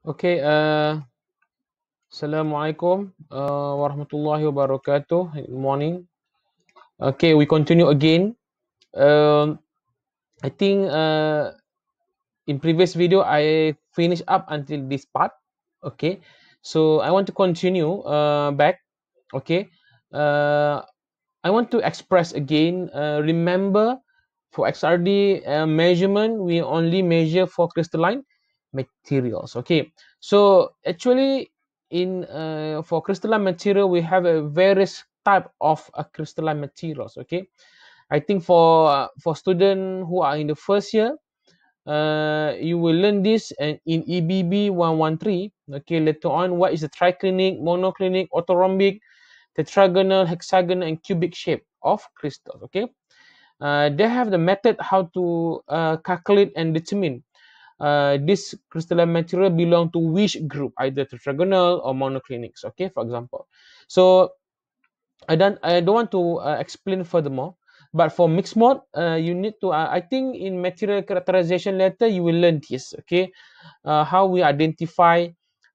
Okay, Assalamualaikum warahmatullahi wabarakatuh. Good morning. Okay, we continue again. Um, I think in previous video I finished up until this part. Okay, so I want to continue back. Okay, uh, I want to express again. Remember, for XRD measurement, we only measure for crystalline materials. Okay, so actually, in for crystalline material, we have a various type of crystalline materials. Okay, I think for students who are in the first year, you will learn this and in EBB 113. Okay, later on, what is the triclinic, monoclinic, orthorhombic, tetragonal, hexagonal, and cubic shape of crystals. Okay, they have the method how to calculate and determine this crystalline material belong to which group, either tetragonal or monoclinics. Okay, for example. So I don't want to explain furthermore. But for mixed mode, you need to. I think in material characterization later you will learn this. Okay, how we identify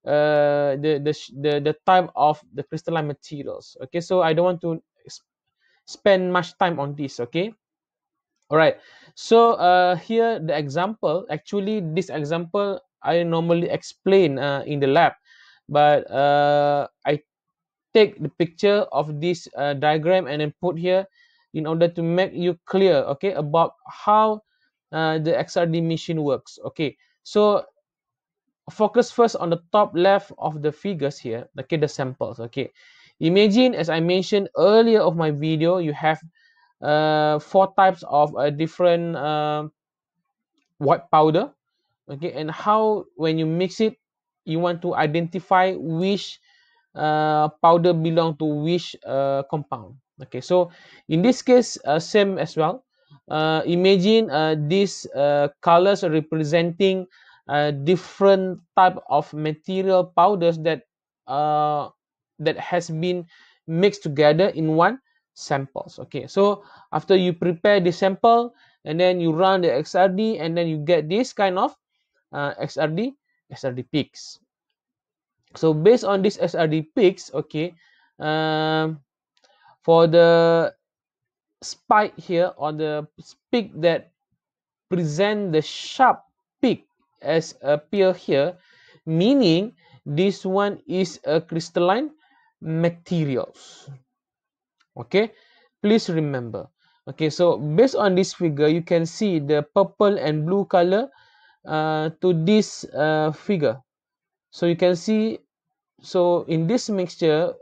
the type of the crystalline materials. Okay, so I don't want to spend much time on this. Okay, all right. So here the example. Actually, this example I normally explain in the lab, but I take the picture of this diagram and then put here in order to make you clear, okay, about how the XRD machine works. Okay, so focus first on the top left of the figures here. Okay, the samples. Okay, imagine, as I mentioned earlier of my video, you have four types of different white powder. Okay, and how when you mix it, you want to identify which powder belong to which compound. Okay, so in this case, same as well. Imagine these colors representing different type of material powders that has been mixed together in one samples. Okay, so after you prepare the sample and then you run the XRD and then you get this kind of XRD peaks. So based on this XRD peaks, okay, um, for the spike here or the peak that present the sharp peak as appear here, meaning this one is a crystalline materials. Okay, please remember. Okay, so based on this figure, you can see the purple and blue color to this figure. So you can see, so in this mixture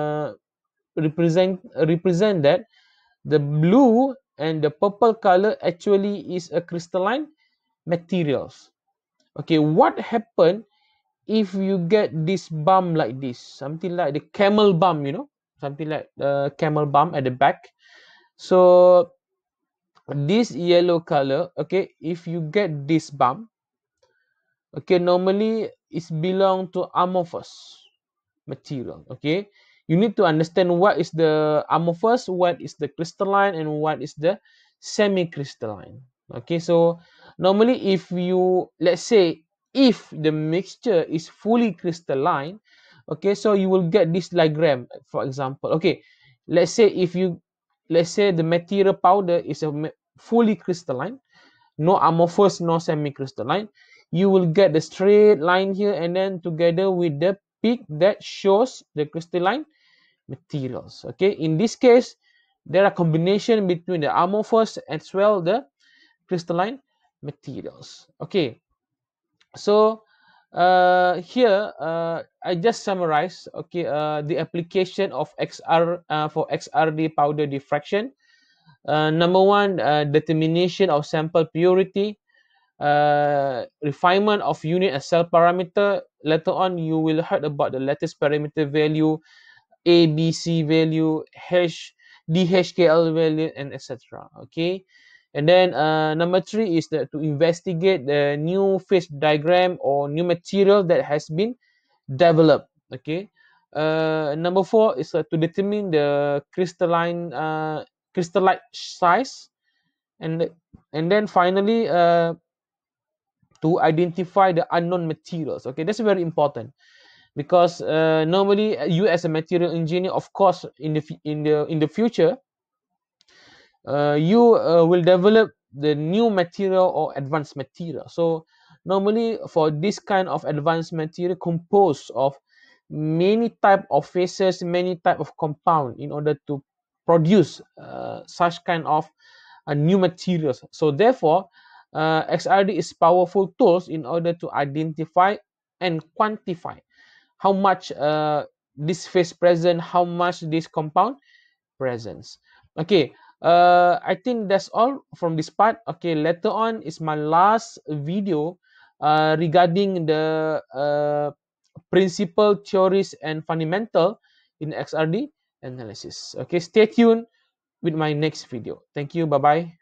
represent that the blue and the purple color actually is a crystalline materials. Okay, what happen if you get this bump like this, something like the camel bump, you know, something like the camel bump at the back. So this yellow color, okay, if you get this bump, okay, normally it's belong to amorphous material. Okay, you need to understand what is the amorphous, what is the crystalline, and what is the semi-crystalline. Okay, so normally if you, let's say, if the mixture is fully crystalline, okay, so you will get this diagram, for example. Okay, let's say the material powder is a fully crystalline, no amorphous, no semi-crystalline, you will get the straight line here and then together with the peak that shows the crystalline materials. Okay, in this case, there are combination between the amorphous as well the crystalline materials. Okay, so here I just summarize, okay, the application of XR for XRD powder diffraction. Number one, determination of sample purity, refinement of unit and cell parameter. Later on, you will heard about the lattice parameter value, ABC value, DHKL value, and etc. Okay, and then number three is to investigate the new phase diagram or new material that has been developed. Okay, number four is to determine the crystallite size, and then finally to identify the unknown materials. Okay, that's very important because normally you as a material engineer, of course, in the future, you will develop the new material or advanced material. So normally for this kind of advanced material composed of many type of phases, many type of compound in order to produce such kind of new materials. So therefore, XRD is powerful tools in order to identify and quantify how much this phase present, how much this compound presence. Okay, I think that's all from this part. Okay, later on is my last video regarding the principle, theories, and fundamental in XRD analysis. Okay, stay tuned with my next video. Thank you. Bye bye.